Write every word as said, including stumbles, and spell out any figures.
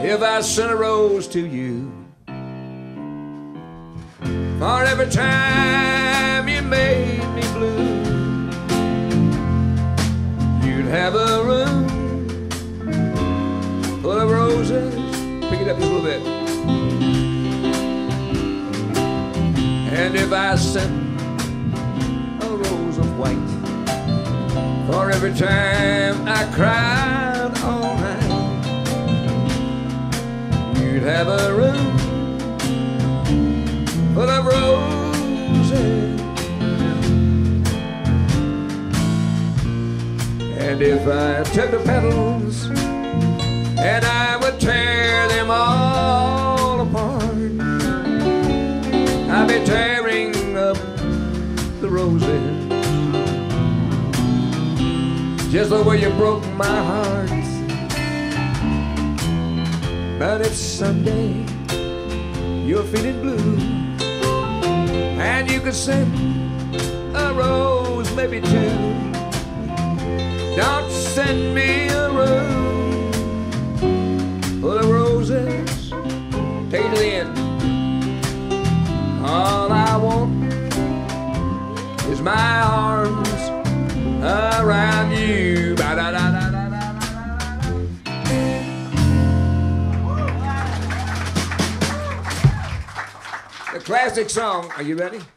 if I sent a rose to you. For every time you made me blue, you'd have a room full of roses. Pick it up just a little bit. And if I sent a rose of white for every time I cried all night, you'd have a room full of roses. And if I took the petals and I would tear them all apart, I'd be tearing up the roses just the way you broke my heart. But if someday you're feeling blue and you could send a rose, maybe two, don't send me a rose full of roses. Take it to the end. All I want is my arms around you. The classic song. Are you ready?